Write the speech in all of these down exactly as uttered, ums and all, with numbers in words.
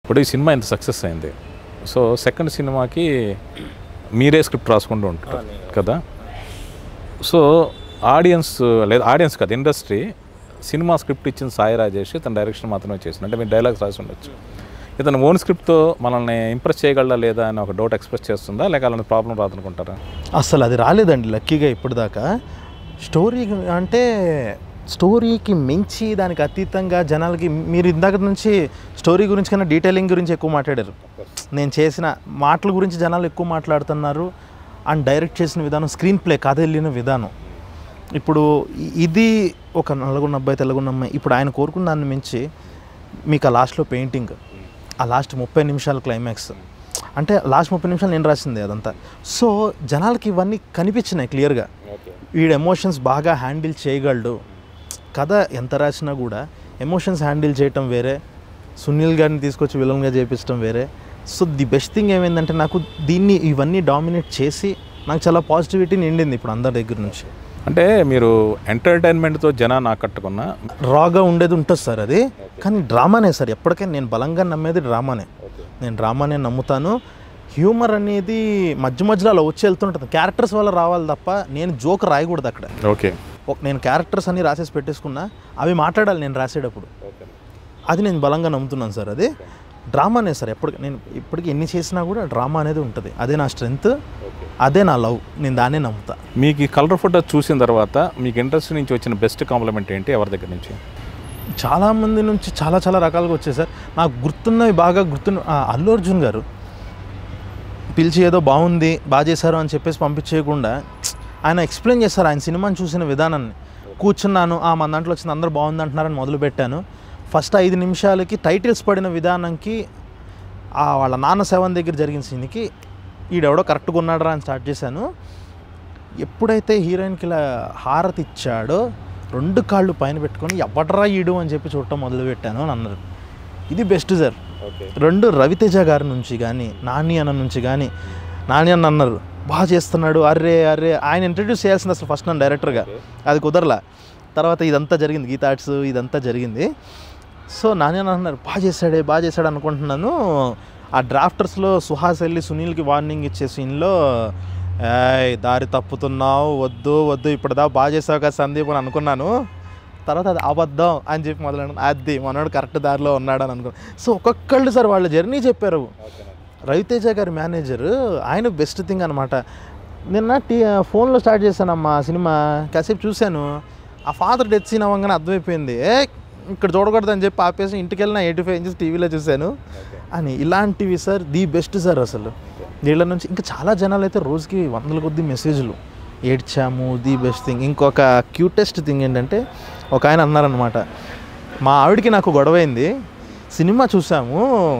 ఇప్పుడు ఈ సినిమా ఇంత సక్సెస్ అయింది. సో సెకండ్ సినిమాకి మీరే స్క్రిప్ట్ రాసుకుంటూ ఉంటారు కదా. సో ఆడియన్స్ లేదా ఆడియన్స్ కదా ఇండస్ట్రీ సినిమా స్క్రిప్ట్ ఇచ్చిన సాయి రాజేష్ తన డైరెక్షన్ మాత్రమే చేసింది. అంటే మీరు డైలాగ్స్ రాసి ఉండొచ్చు. ఇతను ఓన్ స్క్రిప్ట్తో మనల్ని ఇంప్రెస్ చేయగలరా లేదా అని ఒక డౌట్ ఎక్స్ప్రెస్ చేస్తుందా, లేక అలాంటి ప్రాబ్లం రాదనుకుంటారా? అసలు అది రాలేదండి లక్కీగా ఇప్పటిదాకా. స్టోరీ అంటే స్టోరీకి మించి దానికి అతీతంగా జనాలకి మీరు ఇందాక నుంచి స్టోరీ గురించి కన్నా డీటెయిలింగ్ గురించి ఎక్కువ మాట్లాడారు. నేను చేసిన మాటల గురించి జనాలు ఎక్కువ మాట్లాడుతున్నారు. అండ్ డైరెక్ట్ చేసిన విధానం, స్క్రీన్ ప్లే కథ వెళ్ళిన విధానం. ఇప్పుడు ఇది ఒక నల్లగొన్న అబ్బాయి తెల్లగొన్న అమ్మాయి, ఇప్పుడు ఆయన కోరుకున్న దాన్ని మించి మీకు ఆ లాస్ట్లో పెయింటింగ్, ఆ లాస్ట్ ముప్పై నిమిషాల క్లైమాక్స్, అంటే లాస్ట్ ముప్పై నిమిషాలు నేను రాసింది అదంతా. సో జనాలకి ఇవన్నీ కనిపించినాయి క్లియర్గా. వీడు ఎమోషన్స్ బాగా హ్యాండిల్ చేయగలడు. కథ ఎంత రాసినా కూడా ఎమోషన్స్ హ్యాండిల్ చేయటం వేరే, సునీల్ గారిని తీసుకొచ్చి విలన్గా చేపించడం వేరే. సో ది బెస్ట్ థింగ్ ఏమైందంటే నాకు దీన్ని ఇవన్నీ డామినేట్ చేసి నాకు చాలా పాజిటివిటీ నిండింది ఇప్పుడు అందరి దగ్గర నుంచి. అంటే మీరు ఎంటర్టైన్మెంట్తో జనాన్ని ఆకట్టుకున్న రాగా ఉండేది ఉంటుంది సార్ అది, కానీ డ్రామానే సార్. ఎప్పటికైనా నేను బలంగా నమ్మేది డ్రామానే. నేను డ్రామానే నమ్ముతాను. హ్యూమర్ అనేది మధ్య మధ్యలో అలా వచ్చి వెళ్తుంటుంది, క్యారెక్టర్స్ వల్ల రావాలి తప్ప నేను జోక్ రాయకూడదు అక్కడ. ఓకే, నేను క్యారెక్టర్స్ అన్నీ రాసేసి పెట్టేసుకున్నా, అవి మాట్లాడాలి నేను రాసేటప్పుడు. అది నేను బలంగా నమ్ముతున్నాను సార్. అది డ్రామానే సార్. ఎప్పటికి నేను ఇప్పటికి ఎన్ని చేసినా కూడా డ్రామా అనేది ఉంటుంది. అదే నా స్ట్రెంగ్త్, అదే నా లవ్. నేను దాన్నే నమ్ముతా. మీకు ఈ కలర్ ఫోటో చూసిన తర్వాత మీకు ఇండస్ట్రీ నుంచి వచ్చిన బెస్ట్ కాంప్లిమెంట్ ఏంటి? ఎవరి దగ్గర నుంచి? చాలామంది నుంచి చాలా చాలా రకాలుగా వచ్చాయి సార్. నాకు గుర్తున్నవి బాగా గుర్తున్న అల్లు అర్జున్ గారు పిలిచి ఏదో బాగుంది బాగా చేశారు అని చెప్పేసి పంపించేయకుండా ఆయన ఎక్స్ప్లెయిన్ చేస్తారు ఆయన సినిమాని చూసిన విధానాన్ని. కూర్చున్నాను, మన దాంట్లో వచ్చింది అందరూ బాగుంది అంటున్నారని మొదలుపెట్టాను. ఫస్ట్ ఐదు నిమిషాలకి టైటిల్స్ పడిన విధానంకి వాళ్ళ నాన్న సెవెన్ దగ్గర జరిగిన సీన్కి ఈడెవడో కరెక్ట్గా ఉన్నాడరా అని స్టార్ట్ చేశాను. ఎప్పుడైతే హీరోయిన్కి ఇలా హారతి ఇచ్చాడో రెండు కాళ్ళు పైన పెట్టుకొని ఎవడరా ఈడు అని చెప్పి చూడటం మొదలుపెట్టాను అని అన్నారు. ఇది బెస్ట్ సార్. రెండు రవితేజ గారి నుంచి కానీ నాని అన్న నుంచి కానీ, నాని అన్న అన్నారు బాగా చేస్తున్నాడు, అర్రే అర్రే ఆయన ఇంట్రడ్యూస్ చేయాల్సింది అసలు ఫస్ట్ నన్ను డైరెక్టర్గా, అది కుదరలా. తర్వాత ఇదంతా జరిగింది, గీత ఆర్ట్స్ ఇదంతా జరిగింది. సో నాని అన్న అన్నారు బాగా చేశాడే బాగా చేశాడు అనుకుంటున్నాను. ఆ డ్రాఫ్టర్స్లో సుహాస్ వెళ్ళి సునీల్కి వార్నింగ్ ఇచ్చే సీన్లో ఏయ్ దారి తప్పుతున్నావు, వద్దు వద్దు ఇప్పటిదా బాగా చేసావు కదా సందీప్ అని అనుకున్నాను. తర్వాత అది అబద్ధం అని చెప్పి మొదలైన అది మనోడు కరెక్ట్ దారిలో ఉన్నాడు అని అనుకున్నాను. సో ఒక్కొక్కళ్ళు సార్ వాళ్ళ జర్నీ చెప్పారు. రవితేజ గారి మేనేజర్ ఆయన బెస్ట్ థింగ్ అనమాట. నిన్న టీ ఫోన్లో స్టార్ట్ చేశానమ్మా సినిమా, కాసేపు చూశాను. ఆ ఫాదర్ డెత్ సీన్ అవ్వగానే అర్థమైపోయింది, ఏ ఇక్కడ చూడకూడదు అని చెప్పి ఆపేసి ఇంటికి వెళ్ళిన ఎయిటీ ఫైవ్ ఇంచెస్ టీవీలో చూశాను అని. ఇలాంటివి సార్ ది బెస్ట్ సార్. అసలు వీళ్ళ నుంచి ఇంకా చాలా జనాలు అయితే రోజుకి వందల కొద్ది మెసేజ్లు, ఏడ్చాము, ది బెస్ట్ థింగ్. ఇంకొక క్యూటెస్ట్ థింగ్ ఏంటంటే ఒక ఆయన అన్నారనమాట, మా ఆవిడికి నాకు గొడవైంది, సినిమా చూసాము,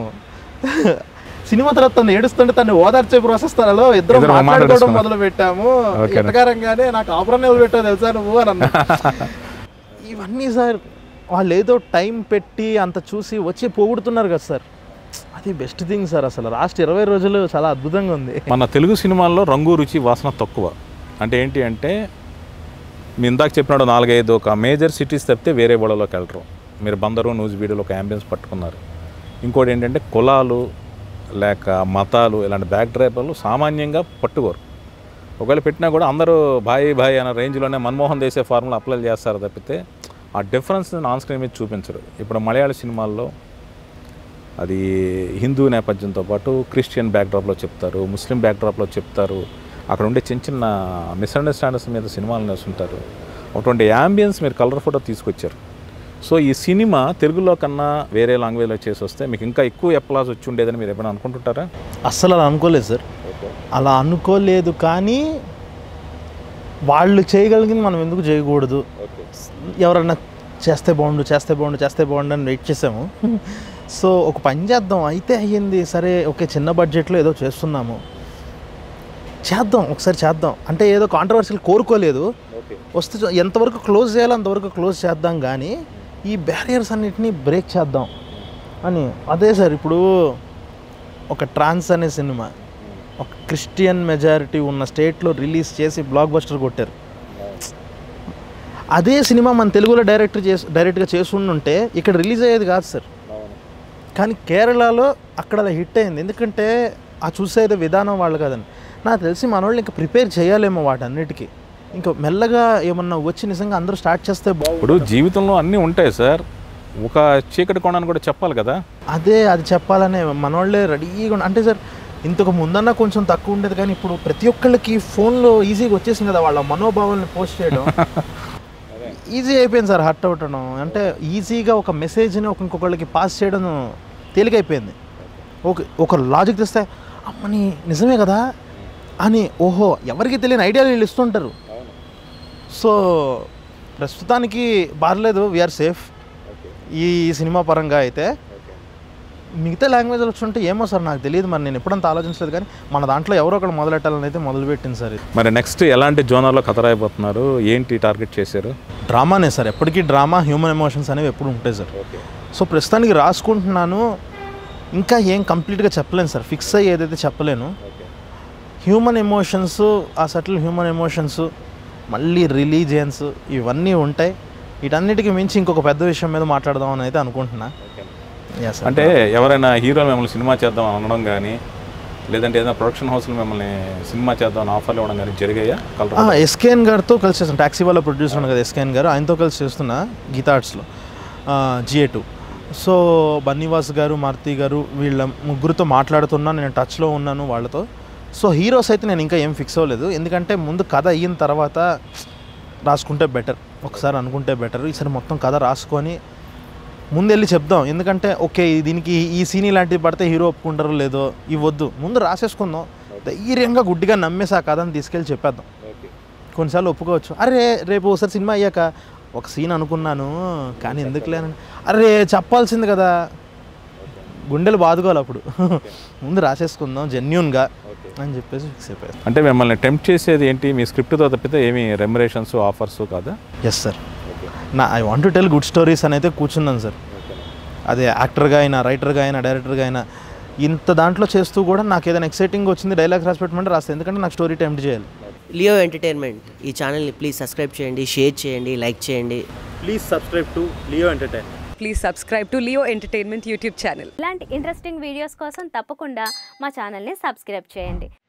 సినిమా తర్వాత తను ఏడుస్తుంటే తను ఓదార్చే ప్రాసెస్లో ఇద్దరు మాట్లాడుకోవడం మొదలు పెట్టాము. ఎటకారంగానే నాకు ఆపరణ ఎవరు పెట్టావు తెలుసా నువ్వు అని అన్నా. ఇవన్నీ సార్ వాళ్ళు ఏదో టైం పెట్టి అంత చూసి వచ్చి పోగొడుతున్నారు కదా సార్. అది బెస్ట్ థింగ్ సార్. అసలు లాస్ట్ ఇరవై రోజులు చాలా అద్భుతంగా ఉంది. మన తెలుగు సినిమాల్లో రంగు రుచి వాసన తక్కువ. అంటే ఏంటి అంటే మీ ఇందాక చెప్పినాడు నాలుగైదు ఒక మేజర్ సిటీస్ తప్పితే వేరే బోడలోకి వెళ్ళరు. మీరు బందరు నూజివీడులో ఒక అంబియన్స్ పట్టుకున్నారు. ఇంకోటి ఏంటంటే కులాలు లేక మతాలు ఇలాంటి బ్యాక్ డ్రైవర్లు సామాన్యంగా పట్టుకోరు. ఒకవేళ పెట్టినా కూడా అందరూ భాయ్ భాయ్ అన్న రేంజ్లోనే మన్మోహన్ దేశే ఫార్ములా అప్లై చేస్తారు తప్పితే ఆ డిఫరెన్స్ ఆన్ స్క్రీన్ మీద చూపించరు. ఇప్పుడు మలయాళ సినిమాల్లో అది హిందూ నేపథ్యంతో పాటు క్రిస్టియన్ బ్యాక్డ్రాప్లో చెప్తారు, ముస్లిం బ్యాక్డ్రాప్లో చెప్తారు. అక్కడ ఉండే చిన్న చిన్న మిస్అండర్స్టాండింగ్స్ మీద సినిమాలు వేస్తుంటారు. అటువంటి యాంబియన్స్ మీరు కలర్ ఫోటో తీసుకొచ్చారు. సో ఈ సినిమా తెలుగులో కన్నా వేరే లాంగ్వేజ్లో చేసి వస్తే మీకు ఇంకా ఎక్కువ ఎప్లాస్ వచ్చి ఉండేదని మీరు ఎప్పుడైనా అనుకుంటుంటారా? అస్సలు అలా అనుకోలేదు సార్. అలా అనుకోలేదు, కానీ వాళ్ళు చేయగలిగింది మనం ఎందుకు చేయకూడదు? ఎవరన్నా చేస్తే బాగుండు చేస్తే బాగుండు చేస్తే బాగుండు అని వెయిట్ చేసాము. సో ఒక పని చేద్దాం, అయితే అయ్యింది సరే, ఓకే చిన్న బడ్జెట్లో ఏదో చేస్తున్నాము, చేద్దాం ఒకసారి చేద్దాం అంటే ఏదో కాంట్రవర్షియల్ కోరుకోలేదు. వస్తే ఎంతవరకు క్లోజ్ చేయాలో అంతవరకు క్లోజ్ చేద్దాం, కానీ ఈ బ్యారియర్స్ అన్నిటినీ బ్రేక్ చేద్దాం అని. అదే సార్ ఇప్పుడు ఒక ట్రాన్స్ అనే సినిమా ఒక క్రిస్టియన్ మెజారిటీ ఉన్న స్టేట్లో రిలీజ్ చేసి బ్లాక్ బస్టర్ కొట్టారు. అదే సినిమా మన తెలుగులో డైరెక్టర్ చేసి డైరెక్ట్గా చేస్తుంటే ఇక్కడ రిలీజ్ అయ్యేది కాదు సార్. కానీ కేరళలో అక్కడ అలా హిట్ అయింది, ఎందుకంటే ఆ చూసేది విధానం వాళ్ళు కదని. నాకు తెలిసి మన వాళ్ళు ఇంకా ప్రిపేర్ చేయాలేమో వాటన్నిటికీ, ఇంకా మెల్లగా ఏమన్నా వచ్చి నిజంగా అందరూ స్టార్ట్ చేస్తే బాగుంది. ఇప్పుడు జీవితంలో అన్నీ ఉంటాయి సార్, ఒక చీకటి కోణాన్ని కూడా చెప్పాలి కదా. అదే అది చెప్పాలనే మనోళ్ళే రెడీగా అంటే సార్ ఇంతకు ముందన్నా కొంచెం తక్కువ ఉండేది, కానీ ఇప్పుడు ప్రతి ఒక్కళ్ళకి ఫోన్లో ఈజీగా వచ్చేసింది కదా వాళ్ళ మనోభావాలను పోస్ట్ చేయడం. ఈజీ అయిపోయింది సార్ హర్ట్ అవ్వటం, అంటే ఈజీగా ఒక మెసేజ్ని ఒక ఇంకొకళ్ళకి పాస్ చేయడం తేలికైపోయింది. ఓకే ఒక లాజిక్ తెస్తే అమ్మని నిజమే కదా అని ఓహో ఎవరికి తెలియని ఐడియాలు వీళ్ళు ఇస్తుంటారు. సో ప్రస్తుతానికి బార్లేదు, వీఆర్ సేఫ్ ఈ సినిమా పరంగా. అయితే మిగతా లాంగ్వేజ్లు వచ్చుంటే ఏమో సార్ నాకు తెలియదు, మరి నేను ఎప్పుడంత ఆలోచించలేదు, కానీ మన దాంట్లో ఎవరో ఒకటి మొదలెట్టాలని అయితే మొదలుపెట్టింది సార్. మరి నెక్స్ట్ ఎలాంటి జోనర్లో కథ రాయిపోతున్నారు, ఏంటి టార్గెట్ చేశారు? డ్రామానే సార్, ఎప్పటికీ డ్రామా, హ్యూమన్ ఎమోషన్స్ అనేవి ఎప్పుడు ఉంటాయి సార్. సో ప్రస్తుతానికి రాసుకుంటున్నాను, ఇంకా ఏం కంప్లీట్గా చెప్పలేను సార్, ఫిక్స్ అయ్యి ఏదైతే చెప్పలేను. హ్యూమన్ ఎమోషన్స్, ఆ సటిల్ హ్యూమన్ ఎమోషన్స్, మళ్ళీ రిలీజియన్స్ ఇవన్నీ ఉంటాయి. వీటన్నిటికీ మించి ఇంకొక పెద్ద విషయం మీద మాట్లాడదామని అయితే అనుకుంటున్నా. అంటే ఎవరైనా హీరోలు మిమ్మల్ని సినిమా చేద్దాం అనడం కానీ, లేదంటే ఏదైనా ప్రొడక్షన్ హౌస్లో మిమ్మల్ని సినిమా చేద్దాం ఆఫర్లు ఇవ్వడం కానీ జరిగాయా? ఎస్కేఎన్ గారితో కలిసి చేస్తాను, ట్యాక్సీ వాళ్ళ ప్రొడ్యూసర్ ఉంది కదా ఎస్కేఎన్ గారు, ఆయనతో కలిసి చేస్తున్నా గీతా ఆర్ట్స్లో జిఏ టూ. సో బన్నీవాస్ గారు, మారుతి గారు వీళ్ళ ముగ్గురితో మాట్లాడుతున్నా, నేను టచ్లో ఉన్నాను వాళ్ళతో. సో హీరోస్ అయితే నేను ఇంకా ఏం ఫిక్స్ అవ్వలేదు, ఎందుకంటే ముందు కథ అయిన తర్వాత రాసుకుంటే బెటర్, ఒకసారి అనుకుంటే బెటర్. ఈసారి మొత్తం కథ రాసుకొని ముందు వెళ్ళి చెప్దాం, ఎందుకంటే ఓకే దీనికి ఈ సీన్ ఇలాంటివి పడితే హీరో ఒప్పుకుంటారో లేదో ఇవ్వద్దు, ముందు రాసేసుకుందాం, ధైర్యంగా గుడ్డిగా నమ్మేసి ఆ కథను తీసుకెళ్ళి చెప్పేద్దాం. కొన్నిసార్లు ఒప్పుకోవచ్చు, అరే రేపు ఒకసారి సినిమా అయ్యాక ఒక సీన్ అనుకున్నాను కానీ ఎందుకు లేనండి, అరే చెప్పాల్సింది కదా, గుండెలు బాదుకోవాలి అప్పుడు. ముందు రాసేసుకుందాం జెన్యూన్గా అని చెప్పేసి ఫిక్స్ అయిపోయారు. అంటే మిమ్మల్ని టెంప్ట్ చేసేది ఏంటి? మీ స్క్రిప్ట్తో తప్పితే ఏమి రెమ్యురేషన్స్ ఆఫర్స్ కాదా? ఎస్ సార్, నా I want to tell good stories అని అయితే కూర్చున్నాను సార్. అదే యాక్టర్గా అయినా, రైటర్గా అయినా, డైరెక్టర్గా అయినా, ఇంత దాంట్లో చేస్తూ కూడా నాకు ఏదైనా ఎక్సైటింగ్ వచ్చింది డైలాగ్స్ రాసి పెట్టమంటే రాస్తాను, ఎందుకంటే నాకు స్టోరీ టెంప్ట్ చేయాలి. లియో ఎంటర్టైన్మెంట్ ఈ ఛానల్ని ప్లీజ్ సబ్స్క్రైబ్ చేయండి, షేర్ చేయండి, లైక్ చేయండి. Please subscribe to Leo entertainment. Please subscribe to Leo entertainment YouTube channel. ఇలాంటి ఇంట్రెస్టింగ్ వీడియోస్ కోసం తప్పకుండా మా ఛానల్ని సబ్స్క్రైబ్ చేయండి.